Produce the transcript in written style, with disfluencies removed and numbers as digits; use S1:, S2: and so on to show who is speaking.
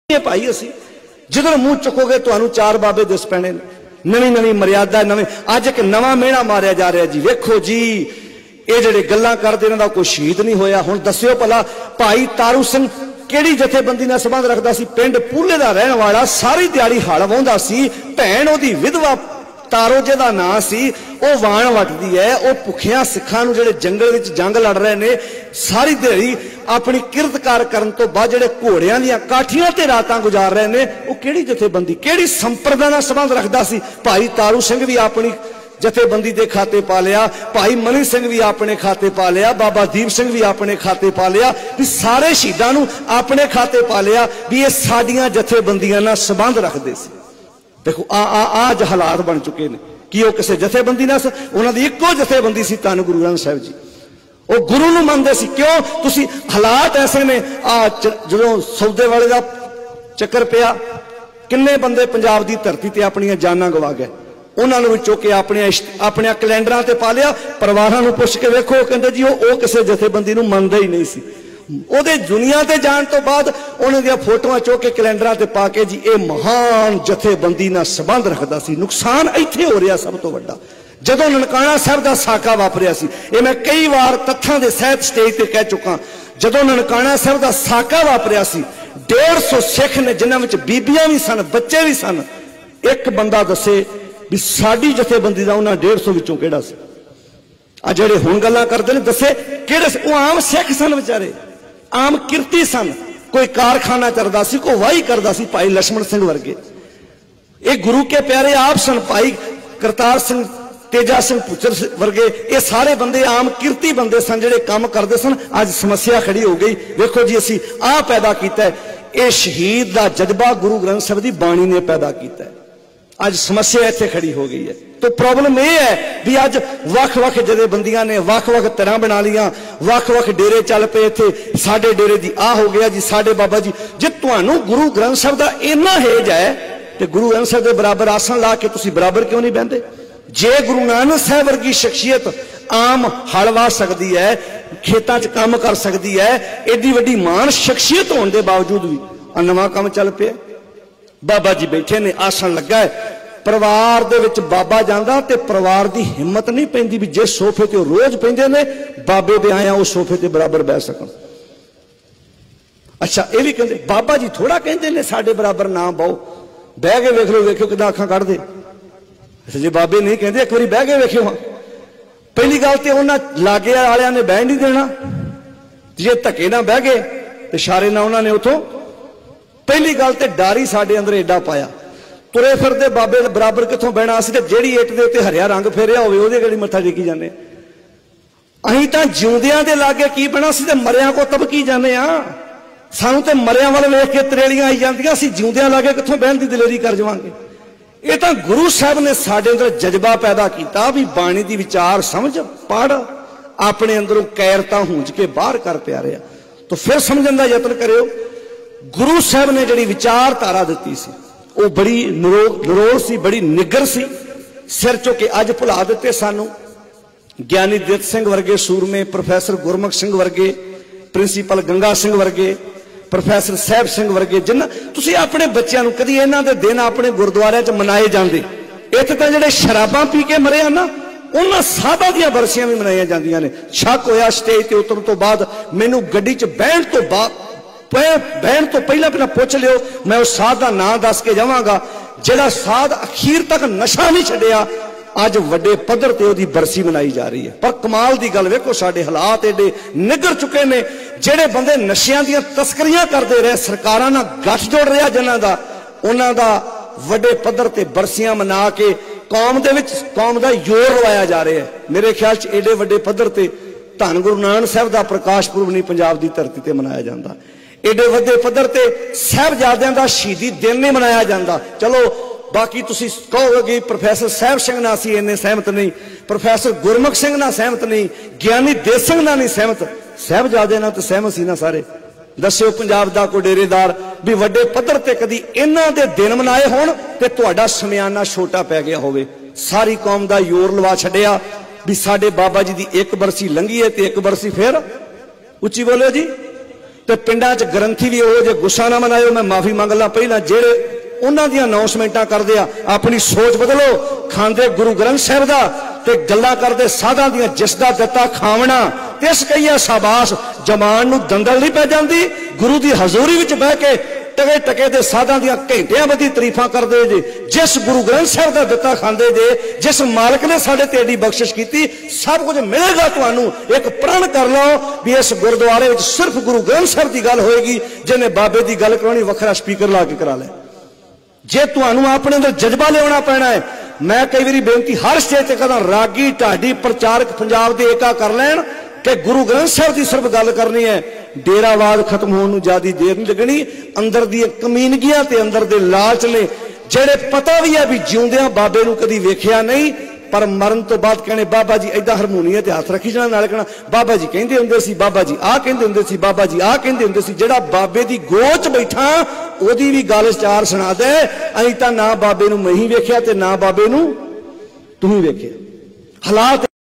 S1: भाई असी जिधर मुंह चुकोगे तो चार बाबे दिस पैने, नवी नवी मर्यादा नवे। अज एक नवा मेहना मारिया जा रहा जी। वेखो जी ये जेडे गल्लां करदे इन्हां दा कोई शहीद नहीं होया। हुण दस्सिओ भला भाई तारू सिंह किहड़ी जथेबंदी नाल संबंध रखदा सी? पिंड पूले दा रहण वाला, सारी दिहाड़ी हल वाहुंदा सी। भैण ओहदी विधवा तारो जिहदा नां सी, वह वाण वटदी है। वह भुखियां सिखां नूं जिहड़े जंगल विच जंग लड़ रहे ने, सारी दिहाड़ी अपनी किरतकार करन तो बाद जिहड़े घोड़ियां दीयां काठियां ते रातां गुजार रहे ने, वह किहड़ी जथेबंदी किहड़ी संप्रदा नाल संबंध रखदा सी? भाई तारू सिंह भी अपनी जथेबंदी दे खाते पा लिया, भाई मनी सिंह भी अपने खाते पा लिया, बाबा दीप सिंह भी अपने खाते पा लिया, भी सारे शहीदां नूं अपने खाते पा लिया भी ये साडियां जथेबंदियां नाल संबंध रखदे सी। देखो आज हालात बन चुके हैं कि वह किसी जथेबंदी ना, उन्हों की इको जथेबंदी सी धन गुरु ग्रंथ साहिब जी। वो गुरु नूं मनदे सी। क्यों? तुसी हालात ऐसे ने जो सौदे वाले का चक्कर पिया, किन्ने बंदे पंजाब की धरती ते अपनी जानां गवा गए। उन्होंने भी चुक के अपने कैलेंडर से पा लिया। परिवारों को पुछ के वेखो, कहते जी वो किसी जथेबंदी नूं मनदा ही नहीं सी। ਉਹਦੇ दुनिया ते जान तो बाद उन्हां दी फोटोआं चुक के कैलेंडर ते पा के जी ये महान जथेबंदी नाल संबंध रखदा सी। नुकसान इत्थे हो रहा सब तो वड्डा। जदों ननकाणा साहिब दा साका वापरिया सी, ये मैं कई बार तत्थां दे सहित स्टेज ते कह चुका, जदों ननकाणा साहिब दा साका वापरिया सी, 150 सिख ने जिन्हां विच बीबियां भी सन, बच्चे भी सन, एक बंदा दसे भी साडी जथेबंदी दा उन्हां 150 विचों किहड़ा सी? आ जिहड़े हुण गल्लां करदे ने दसे किहड़े? वो आम सिख सन विचारे, आम किरती सन। कोई कारखाना चलता सी, कोई वाही करता सी, भाई लक्ष्मण सिंह वर्गे। ये गुरु के प्यारे आप सन, भाई करतार सिंह, तेजा सिंह पुचर वर्गे। ये सारे बंदे आम किरती बंदे सन जिहड़े काम करते सन। अज समस्या खड़ी हो गई। देखो जी असी आ पैदा किया है, ये शहीद का जज्बा गुरु ग्रंथ साहिब की बाणी ने पैदा किया है। अज समस्या इत्थे खड़ी हो गई है। तो प्रॉब्लम यह है भी अज वख-वख जथेबंदियां ने वख-वख तरह बना लिया, वख-वख डेरे चल पे। इत्थे साडे डेरे दी आ हो गया जी, साडे बाबा जी। जे तुहानू गुरु ग्रंथ साहिब दा इन्ना हेज है तो गुरु ग्रंथ साहिब दे बराबर आसन ला के तुसीं बराबर क्यों नहीं बहंदे? जे गुरु नानक साहिब वर्गी शख्सियत आम हल वाह सकती है, खेतां च काम कर सकती है, एडी वड्डी मान शख्सियत होने के बावजूद भी नवां काम चल पिया। बाबा जी बैठे ने, आसन लगा है, परिवार दे विच बाबा जांदा ते परिवार दी हिम्मत नहीं पैंदी भी जिस सोफे ते रोज पैंदे ने बाबे दे आया उस सोफे ते बराबर बैठ सकन। अच्छा ये भी कहते बाबा जी थोड़ा कहते ने साडे बराबर ना बहु, बह के वेख लो, वेखो किदां अखां कढदे। अच्छा जी बाबे नहीं कहते, एक बारी बह के वेखियो। हाँ पहली गल ते उन्हां लागे वालियां ने बह नहीं देना, जे धक्के ना बह गए ते इशारे ना उन्हां ने उथों। पहली गल ते डर ही साडे अंदर एडा पाया, तुरे फिरदे बाबे बराबर कितों बहना। असीं ते जेहड़ी इट दे उत्ते हरिया रंग फेरिया होवे ओहदे गड़ी मत्था टेकी जाने। असीं तां जिउंदियां दे लागे की बना, असीं ते मरियां को तबकी जाने आ। सानूं ते मरियां वाल वेख के तरेलियां आई जांदियां, असीं जिउंदियां लागे कितों बहन दी दिलेरी कर जावांगे। ये तां गुरु साहब ने साडे अंदर जज्बा पैदा कीता भी बाणी दी विचार समझ पढ़, अपने अंदरों कैरता हूंज के बाहर कर प्यारिया। तो फिर समझण दा यतन करियो। गुरु साहब ने जिहड़ी विचारधारा दित्ती सी वो बड़ी नरोड़ सी, बड़ी निगर सी। सिर चुके अज भुला दिते सानू। ज्ञानी दित सिंह वर्गे सूरमे, प्रोफैसर गुरमुख सिंह वर्गे, प्रिंसीपल गंगा सिंह वर्गे, प्रोफैसर साहब सिंह वर्गे, जिन्ना तुसीं अपने बच्चों को कदी इन्हां दे दिन अपने गुरुद्वारे च मनाए जांदे। इत्थे तां जिहड़े शराबां पी के मरे ना उन्हां साधां दीयां बरसियां भी मनाईयां जांदियां ने। शक होया स्टेज ते उतरन तो बाद मैनूं गड्डी च बहण तो पहला पुछ लियो, मैं उस साध का नाम दस के जावांगा जिहड़ा साध अखीर तक नशा नहीं छड्डिया। अज वड्डे पद्धर ते ओहदी बरसी मनाई जा रही है। पर कमाल दी गल वेखो साडे हालात एडे निगर चुके ने। जिहड़े बंदे नशियां दीयां तस्करियां करदे रहे, सरकारां नाल गठजोड़ रहा जिन्हां दा, उन्हां दा वड्डे पद्धर ते बरसियां मना के कौम दे विच कौम दा जोर लवाया जा रहा है। मेरे ख्याल च एडे वड्डे पद्धर ते धन गुरु नानक साहिब दा प्रकाश पुरब नहीं पंजाब दी धरती ते मनाया जांदा। एडे वड्डे पद्धर ते साहिबजादियां दा शहीदी दिन नहीं मनाया जाता। चलो बाकी तुसीं कहोगे प्रोफैसर साहब सिंह नाल असीं इन्ने सहमत नहीं, प्रोफैसर गुरमुख सिंह नाल सहमत नहीं, ज्ञानी देस सिंह नाल नहीं सहमत, साहिबजादे नाल तो सहमत सी ना सारे। दस्सिओ पंजाब दा कोई डेरेदार भी वड्डे पद्धर ते कदी इन्हां दे दिन मनाए होण ते तुहाडा समियाना छोटा पै गया होवे। सारी कौम दा योर लवा छड्डिया भी साडे बाबा जी दी एक बरसी लंघी है ते एक बरसी फिर उच्ची बोलो जी ਤੇ ਪਿੰਡਾਂ 'ਚ ਗ੍ਰੰਥੀ ਵੀ ਉਹ ਜੇ ਗੁੱਸਾ ਨਾ ਮਨਾਇਓ, मैं माफी मंग ला ਪਹਿਲਾਂ ਜਿਹੜੇ ਉਹਨਾਂ ਦੀਆਂ ਅਨਾਉਂਸਮੈਂਟਾਂ ਕਰਦੇ ਆ ਆਪਣੀ ਸੋਚ ਬਦਲੋ। ਖਾਂਦੇ ਗੁਰੂ ਗ੍ਰੰਥ ਸਾਹਿਬ ਦਾ ਤੇ ਗੱਲਾਂ ਕਰਦੇ ਸਾਧਾਂ ਦੀਆਂ, ਜਿਸ ਦਾ ਦਿੱਤਾ ਖਾਵਣਾ ਤਿਸ ਕਹੀਏ ਸ਼ਾਬਾਸ਼। ਜਮਾਨ ਨੂੰ ਦੰਦਲ ਨਹੀਂ ਪੈ ਜਾਂਦੀ, ਗੁਰੂ ਦੀ ਹਜ਼ੂਰੀ ਵਿੱਚ ਬਹਿ ਕੇ ਟਕੇ ਟਕੇ ਦੇ ਸਾਧਾਂ ਦੀਆਂ ਘੰਟਿਆਂ ਬੱਧੀ ਤਾਰੀਫਾਂ ਕਰਦੇ ਜੇ। ਜਿਸ ਗੁਰੂ ਗ੍ਰੰਥ ਸਾਹਿਬ ਦਾ ਦਿੱਤਾ ਖਾਂਦੇ ਜੇ, ਜਿਸ ਮਾਲਕ ਨੇ ਸਾਡੇ ਤੇ ਏਡੀ ਬਖਸ਼ਿਸ਼ ਕੀਤੀ, सब कुछ मिलेगा ਤੁਹਾਨੂੰ। एक प्रण कर लो भी इस गुरुद्वारे में सिर्फ गुरु ग्रंथ साहब की गल होएगी, जिन्हें बाबे की गल करानी वखरा स्पीकर ला के करा ले। जे तुहानू अपने अंदर जज्बा लियाना पैना है, मैं कई बारी बेनती हर स्टेज ते कहदा, रागी ढाडी प्रचारक पंजाब दे एका कर लैन कि गुरु ग्रंथ साहब की सिर्फ गल करनी है। डेरावाद खत्म होने नूं ज्यादा देर नहीं लगनी। अंदर दी कमीनगियां ते अंदर दे लालच ने जेड़े पता भी है भी जिउंदियां बाबे नूं कदी वेखिया नहीं, पर मरण तो बाद कहने बाबा जी इदा हारमोनीयम ते हाथ रखी जाना, नाल कहना बाबा जी कहंदे हुंदे सी, बाबा जी आ कहंदे हुंदे सी, बाबा जी आ कहंदे हुंदे सी। जेड़ा बाबे दी गोच बैठा ओदी भी गल चार सुना दे। असीं तां ना बाबे नूं मैं ही वेखिया ते ना बाबे नूं तूं ही वेखिया। हालात